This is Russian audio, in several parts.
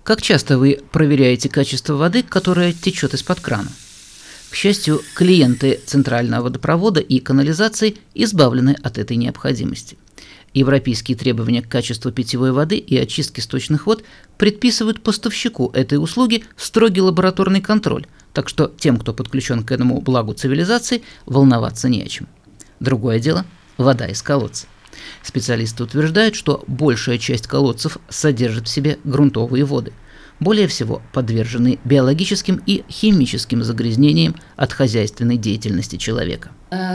Как часто вы проверяете качество воды, которая течет из-под крана? К счастью, клиенты Центрального водопровода и канализации избавлены от этой необходимости. Европейские требования к качеству питьевой воды и очистке сточных вод предписывают поставщику этой услуги строгий лабораторный контроль, так что тем, кто подключен к этому благу цивилизации, волноваться не о чем. Другое дело – вода из колодца. Специалисты утверждают, что большая часть колодцев содержит в себе грунтовые воды, более всего подвержены биологическим и химическим загрязнениям от хозяйственной деятельности человека.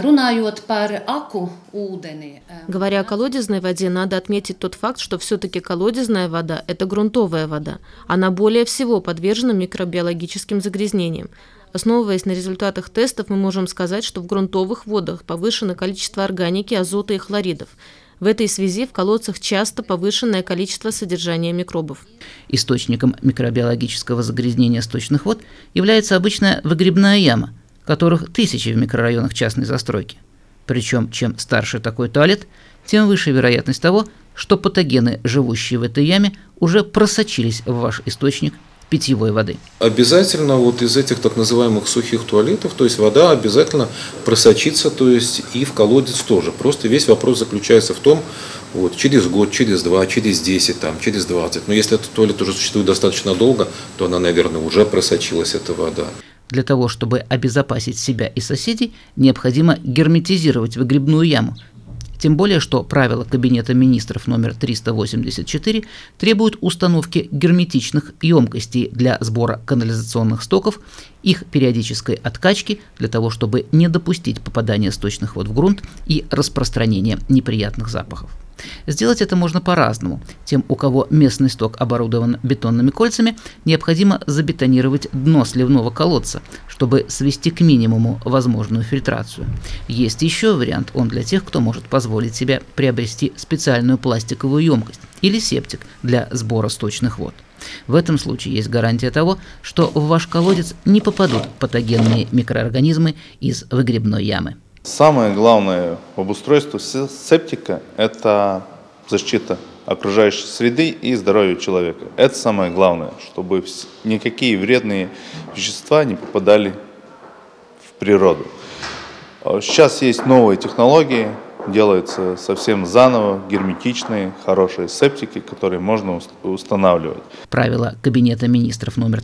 Говоря о колодезной воде, надо отметить тот факт, что все-таки колодезная вода – это грунтовая вода. Она более всего подвержена микробиологическим загрязнениям. Основываясь на результатах тестов, мы можем сказать, что в грунтовых водах повышено количество органики, азота и хлоридов. В этой связи в колодцах часто повышенное количество содержания микробов. Источником микробиологического загрязнения сточных вод является обычная выгребная яма, которых тысячи в микрорайонах частной застройки. Причем, чем старше такой туалет, тем выше вероятность того, что патогены, живущие в этой яме, уже просочились в ваш источник питьевой воды. Обязательно вот из этих так называемых сухих туалетов, то есть вода обязательно просочится, то есть и в колодец тоже. Просто весь вопрос заключается в том, вот, через год, через 2, через 10, через 20. Но если этот туалет уже существует достаточно долго, то она, наверное, уже просочилась, эта вода. Для того, чтобы обезопасить себя и соседей, необходимо герметизировать выгребную яму. Тем более, что правила Кабинета министров номер 384 требуют установки герметичных емкостей для сбора канализационных стоков, их периодической откачки для того, чтобы не допустить попадания сточных вод в грунт и распространения неприятных запахов. Сделать это можно по-разному. Тем, у кого местный сток оборудован бетонными кольцами, необходимо забетонировать дно сливного колодца, чтобы свести к минимуму возможную фильтрацию. Есть еще вариант, он для тех, кто может позволить себе приобрести специальную пластиковую емкость или септик для сбора сточных вод. В этом случае есть гарантия того, что в ваш колодец не попадут патогенные микроорганизмы из выгребной ямы. Самое главное в обустройстве септика – это защита окружающей среды и здоровья человека. Это самое главное, чтобы никакие вредные вещества не попадали в природу. Сейчас есть новые технологии, делаются совсем заново, герметичные, хорошие септики, которые можно устанавливать. Правила Кабинета министров номер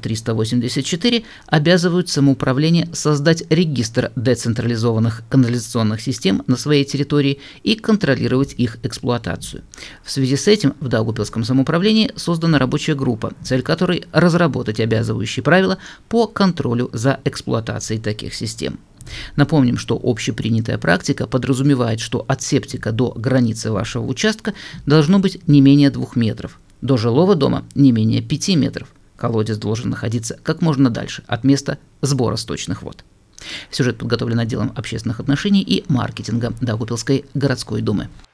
384 обязывают самоуправление создать регистр децентрализованных канализационных систем на своей территории и контролировать их эксплуатацию. В связи с этим в Даугавпилском самоуправлении создана рабочая группа, цель которой – разработать обязывающие правила по контролю за эксплуатацией таких систем. Напомним, что общепринятая практика подразумевает, что от септика до границы вашего участка должно быть не менее 2 метров, до жилого дома не менее 5 метров. Колодец должен находиться как можно дальше от места сбора сточных вод. Сюжет подготовлен отделом общественных отношений и маркетинга Даугавпилской городской думы.